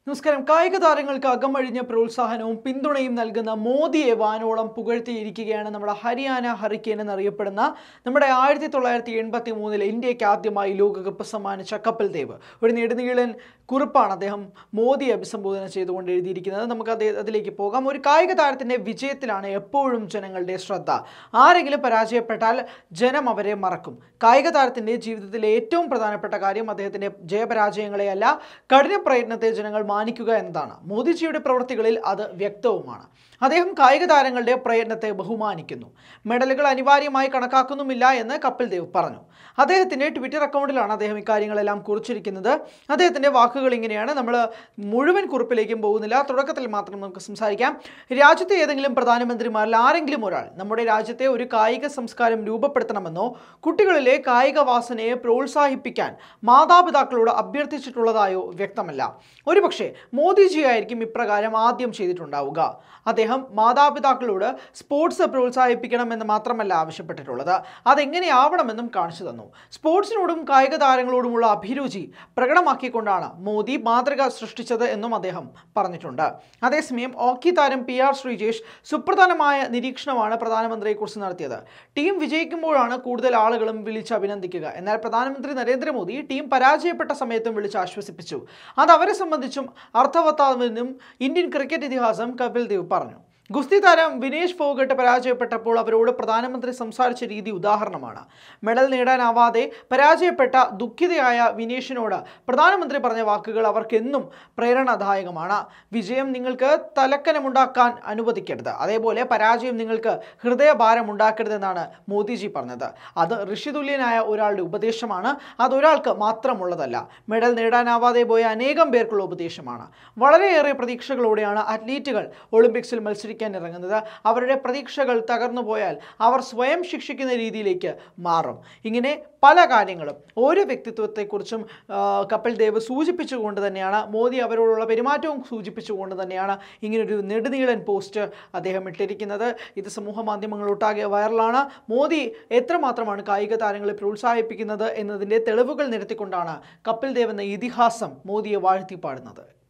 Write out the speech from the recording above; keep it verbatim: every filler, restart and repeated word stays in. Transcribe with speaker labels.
Speaker 1: നമസ്കാരം. കായിക താരങ്ങൾക്ക് അകമഴിഞ്ഞ പ്രോത്സാഹനവും പിന്തുണയും നൽകുന്ന മോദിയെ വാനോളം പുകഴ്ത്തിയിരിക്കുകയാണ് നമ്മുടെ ഹരിയാന ഹറിക്കേൻ എന്നറിയപ്പെടുന്ന നമ്മുടെ ആയിരത്തി തൊള്ളായിരത്തി എൺപത്തി മൂന്നിൽ ഇന്ത്യക്ക് ആദ്യമായി ലോകകപ്പ് സമ്മാനിച്ച കപിൽ ദേവ്. ഒരു നെടുനീളൻ കുറിപ്പാണ് അദ്ദേഹം മോദിയെ അഭിസംബോധന ചെയ്തുകൊണ്ട് എഴുതിയിരിക്കുന്നത്. നമുക്ക് അതേ അതിലേക്ക് പോകാം. ഒരു കായിക താരത്തിൻ്റെ വിജയത്തിലാണ് എപ്പോഴും ജനങ്ങളുടെ ശ്രദ്ധ. ആരെങ്കിലും പരാജയപ്പെട്ടാൽ ജനം അവരെ മറക്കും. കായിക താരത്തിൻ്റെ ജീവിതത്തിലെ ഏറ്റവും പ്രധാനപ്പെട്ട കാര്യം അദ്ദേഹത്തിൻ്റെ ജയപരാജയങ്ങളെയല്ല, കഠിന പ്രയത്നത്തെ ജനങ്ങൾ മാനിക്കുക എന്നതാണ്. മോദിജിയുടെ പ്രവൃത്തികളിൽ അത് വ്യക്തവുമാണ്. അദ്ദേഹം കായിക താരങ്ങളുടെ പ്രയത്നത്തെ ബഹുമാനിക്കുന്നു, മെഡലുകൾ അനിവാര്യമായി കണക്കാക്കുന്നുമില്ല എന്ന് കപിൽ ദേവ് പറഞ്ഞു. അദ്ദേഹത്തിൻ്റെ ട്വിറ്റർ അക്കൗണ്ടിലാണ് അദ്ദേഹം ഇക്കാര്യങ്ങളെല്ലാം കുറിച്ചിരിക്കുന്നത്. അദ്ദേഹത്തിൻ്റെ വാക്കുകൾ ഇങ്ങനെയാണ്. നമ്മൾ മുഴുവൻ കുറിപ്പിലേക്കും പോകുന്നില്ല, തുടക്കത്തിൽ മാത്രം നമുക്ക് സംസാരിക്കാം. രാജ്യത്തെ ഏതെങ്കിലും പ്രധാനമന്ത്രിമാരിൽ ആരെങ്കിലും ഒരാൾ നമ്മുടെ രാജ്യത്തെ ഒരു കായിക സംസ്കാരം രൂപപ്പെടുത്തണമെന്നോ കുട്ടികളിലെ കായിക വാസനയെ പ്രോത്സാഹിപ്പിക്കാൻ മാതാപിതാക്കളോട് അഭ്യർത്ഥിച്ചിട്ടുള്ളതായോ വ്യക്തമല്ല. ഒരുപക്ഷെ മോദിജി ആയിരിക്കും ഇപ്രകാരം ആദ്യം ചെയ്തിട്ടുണ്ടാവുക. അദ്ദേഹം മാതാപിതാക്കളോട് സ്പോർട്സ് പ്രോത്സാഹിപ്പിക്കണമെന്ന് മാത്രമല്ല ആവശ്യപ്പെട്ടിട്ടുള്ളത്, അതെങ്ങനെയാവണമെന്നും കാണിച്ചു തന്നു. സ്പോർട്സിനോടും കായിക താരങ്ങളോടുമുള്ള അഭിരുചി പ്രകടമാക്കിക്കൊണ്ടാണ് മോദി മാതൃക സൃഷ്ടിച്ചത് എന്നും അദ്ദേഹം പറഞ്ഞിട്ടുണ്ട്. അതേസമയം ഹോക്കി താരം പി ആർ ശ്രീജേഷ് സുപ്രധാനമായ നിരീക്ഷണമാണ് പ്രധാനമന്ത്രിയെക്കുറിച്ച് നടത്തിയത്. ടീം വിജയിക്കുമ്പോഴാണ് കൂടുതൽ ആളുകളും വിളിച്ച് അഭിനന്ദിക്കുക. എന്നാൽ പ്രധാനമന്ത്രി നരേന്ദ്രമോദി ടീം പരാജയപ്പെട്ട സമയത്തും വിളിച്ച് ആശ്വസിപ്പിച്ചു. അത് അവരെ സംബന്ധിച്ചും അർത്ഥവത്താണെന്നും ഇന്ത്യൻ ക്രിക്കറ്റ് ഇതിഹാസം കപിൽ ദേവ് പറഞ്ഞു. ഗുസ്തി താരം വിനേഷ് ഫോഗട്ട് പരാജയപ്പെട്ടപ്പോൾ അവരോട് പ്രധാനമന്ത്രി സംസാരിച്ച രീതി ഉദാഹരണമാണ്. മെഡൽ നേടാനാവാതെ പരാജയപ്പെട്ട ദുഃഖിതയായ വിനേഷിനോട് പ്രധാനമന്ത്രി പറഞ്ഞ വാക്കുകൾ അവർക്കെന്നും പ്രേരണാദായകമാണ്. വിജയം നിങ്ങൾക്ക് തലക്കനമുണ്ടാക്കാൻ അനുവദിക്കരുത്, അതേപോലെ പരാജയം നിങ്ങൾക്ക് ഹൃദയഭാരം ഉണ്ടാക്കരുതെന്നാണ് മോദിജി പറഞ്ഞത്. അത് ഋഷിതുല്യനായ ഒരാളുടെ ഉപദേശമാണ്, അതൊരാൾക്ക് മാത്രമുള്ളതല്ല. മെഡൽ നേടാനാവാതെ പോയ അനേകം പേർക്കുള്ള ഉപദേശമാണ്. വളരെയേറെ പ്രതീക്ഷകളോടെയാണ് അത്ലീറ്റുകൾ ഒളിമ്പിക്സിൽ മത്സരിക്കുന്നത് ഇറങ്ങുന്നത്. അവരുടെ പ്രതീക്ഷകൾ തകർന്നു പോയാൽ അവർ സ്വയം ശിക്ഷിക്കുന്ന രീതിയിലേക്ക് മാറും. ഇങ്ങനെ പല കാര്യങ്ങളും ഓരോ വ്യക്തിത്വത്തെക്കുറിച്ചും കപിൽ ദേവ് സൂചിപ്പിച്ചുകൊണ്ട് തന്നെയാണ്, മോദി അവരോടുള്ള പെരുമാറ്റവും സൂചിപ്പിച്ചുകൊണ്ട് തന്നെയാണ് ഇങ്ങനൊരു നെടുനീളൻ പോസ്റ്റ് അദ്ദേഹം ഇട്ടിരിക്കുന്നത്. ഇത് സമൂഹ മാധ്യമങ്ങളൊട്ടാകെ വൈറലാണ്. മോദി എത്രമാത്രമാണ് കായിക താരങ്ങളെ പ്രോത്സാഹിപ്പിക്കുന്നത് എന്നതിൻ്റെ തെളിവുകൾ നിരത്തിക്കൊണ്ടാണ് കപിൽ ദേവ് എന്ന ഇതിഹാസം മോദിയെ വാഴ്ത്തിപ്പാടുന്നത്.